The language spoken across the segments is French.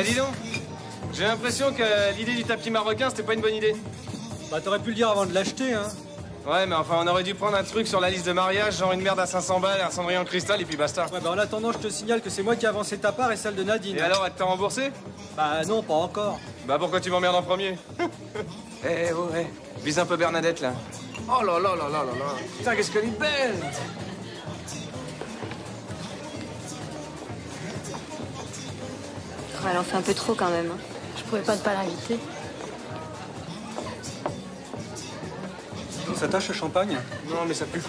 Ah, dis donc. J'ai l'impression que l'idée du tapis marocain, c'était pas une bonne idée. Bah, t'aurais pu le dire avant de l'acheter, hein. Ouais, mais enfin, on aurait dû prendre un truc sur la liste de mariage, genre une merde à 500 balles, un cendrier en cristal, et puis basta. Ouais, bah, en attendant, je te signale que c'est moi qui ai avancé ta part et celle de Nadine. Et alors, elle t'a remboursé? Bah, non, pas encore. Bah, pourquoi tu m'emmerdes en premier? Eh, oh, eh, vise un peu Bernadette, là. Oh là là là là là là. Putain, qu'est-ce qu'elle est belle! Elle en fait un peu trop quand même. Je pouvais pas l'inviter. Ça tâche le champagne? Non, mais ça pue.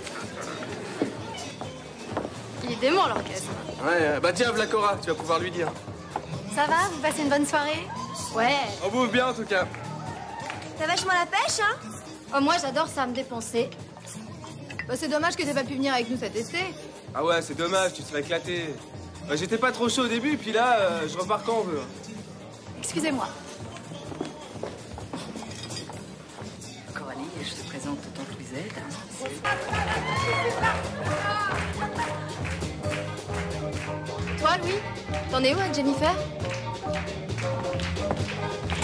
Il est dément l'orchestre. Ouais, bah tiens, Vlacora, tu vas pouvoir lui dire. Ça va? Vous passez une bonne soirée? Ouais. On bouffe bien, en tout cas. T'as vachement la pêche, hein? Oh, moi, j'adore ça, me dépenser. Bah, c'est dommage que t'aies pas pu venir avec nous cet été. Ah ouais, c'est dommage, tu serais éclaté. Bah, j'étais pas trop chaud au début, puis là, je repars quand on veut. Excusez-moi. Coralie, je te présente Tante Louisette. Toi, Louis, t'en es où avec Jennifer?